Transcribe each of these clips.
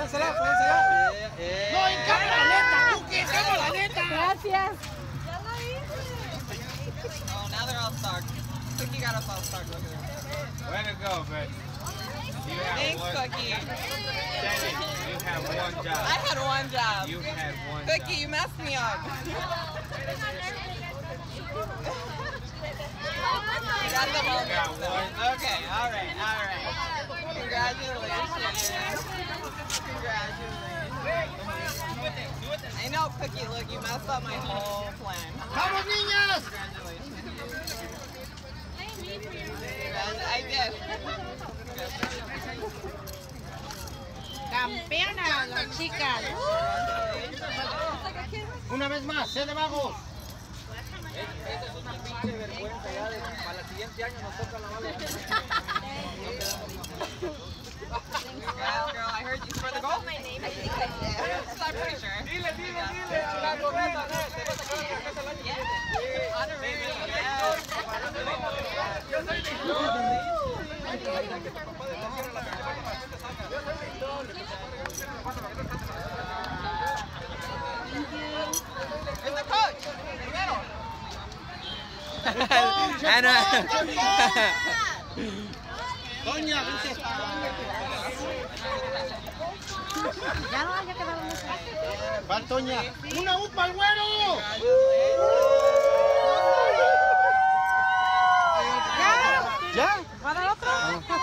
pónsela. No, en cámara lenta, Cookie, en cámara lenta. Gracias. Oh, now they're all stuck. Cookie got us all stuck. Look at her. Way to go, man. Thanks, Cookie. Jenny, you have one job. I had one job. You had one Cookie, job. you messed me up. You got the moment. Okay, all right. Congratulations. I know, Cookie, look, you messed up my whole plan. ¡Vamos, niñas! I did. Campeona, las chicas. Una vez más, de vagos. Esa es una pinche vergüenza ya de para el siguiente año nos toca la mala. Yes, girl, I heard you scored the goal. I think I did. I'm pretty sure. Dile. La correcta, Honorary, Where's the coach? Ana. Doña, vente. Ya no, ya quedaron muchas. Va, Toña. ¡Una upa al güero! ¿Ya? ¿Para el otro?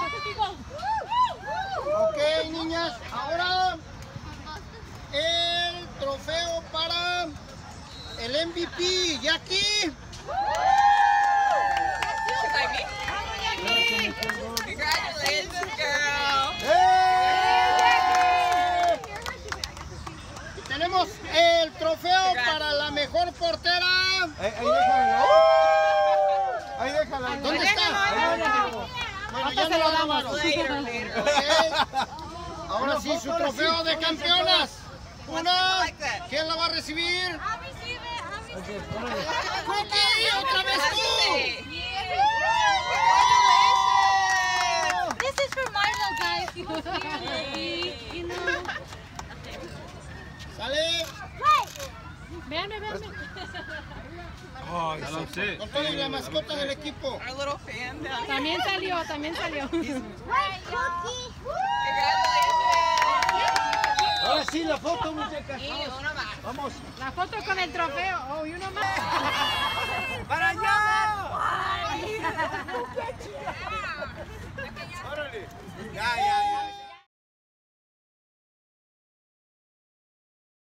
Ok, niñas, ahora el trofeo para el MVP, Jackie. Congratulations, girl. Y tenemos el trofeo para la mejor portera. Ahí déjala. ¿Dónde está? Bueno, ya no lo damos. Ahora sí, su trofeo de campeonas. Una, ¿quién la va a recibir? Cookie, otra vez tú. This is for Marlo, guys. You know. Sale. Véanme. Oh, ya lo sé. Con toda la mascota del equipo. Our little fan down here. También salió. Congratulations. Ahora sí, la foto, muchachas. Y uno más. Vamos. La foto con el trofeo. Oh, y uno más. ¡Para allá! Órale. Ya.